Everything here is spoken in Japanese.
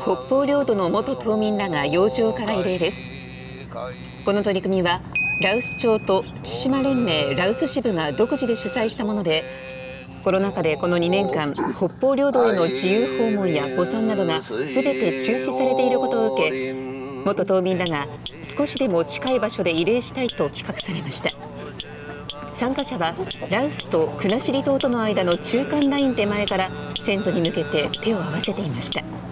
北方領土の元島民らが洋上から慰霊です。この取り組みは羅臼町と千島連盟羅臼支部が独自で主催したもので、コロナ禍でこの2年間、北方領土への自由訪問や墓参などがすべて中止されていることを受け、元島民らが少しでも近い場所で慰霊したいと企画されました。参加者は羅臼と国後島との間の中間ライン手前から先祖に向けて手を合わせていました。